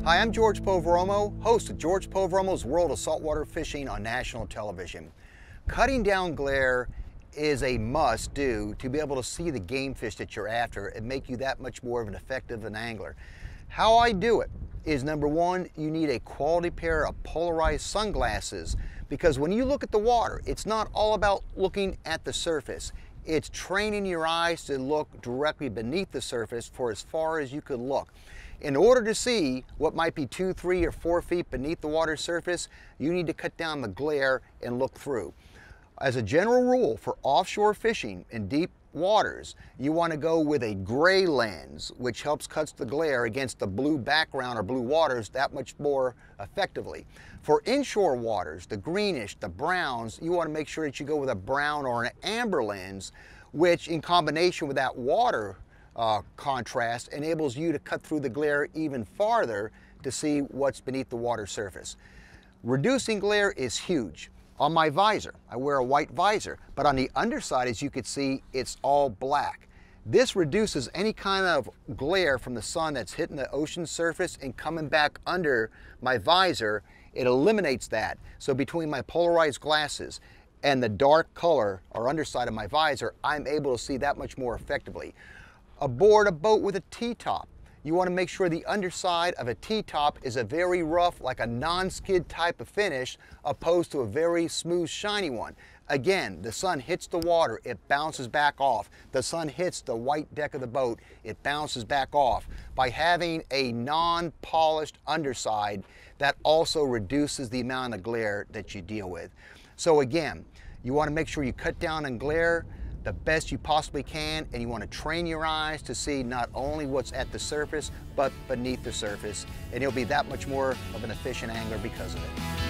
Hi, I'm George Poveromo, host of George Poveromo's World of Saltwater Fishing on national television. Cutting down glare is a must-do to be able to see the game fish that you're after and make you that much more of an effective angler. How I do it is, number one, you need a quality pair of polarized sunglasses, because when you look at the water, it's not all about looking at the surface. It's training your eyes to look directly beneath the surface for as far as you could look. In order to see what might be 2, 3, or 4 feet beneath the water surface, you need to cut down the glare and look through. As a general rule for offshore fishing in deep waters, you want to go with a gray lens, which helps cut the glare against the blue background or blue waters that much more effectively. For inshore waters, the greenish, the browns, you want to make sure that you go with a brown or an amber lens, which in combination with that water contrast enables you to cut through the glare even farther to see what's beneath the water surface. Reducing glare is huge. On my visor, I wear a white visor, but on the underside, as you can see, it's all black. This reduces any kind of glare from the sun that's hitting the ocean surface and coming back under my visor. It eliminates that. So between my polarized glasses and the dark color or underside of my visor, I'm able to see that much more effectively. Aboard a boat with a T-top, you want to make sure the underside of a T-top is a very rough, like a non-skid type of finish, opposed to a very smooth, shiny one. Again, the sun hits the water, it bounces back off. The sun hits the white deck of the boat, it bounces back off. By having a non-polished underside, that also reduces the amount of glare that you deal with. So again, you want to make sure you cut down on glare the best you possibly can, and you want to train your eyes to see not only what's at the surface, but beneath the surface, and you'll be that much more of an efficient angler because of it.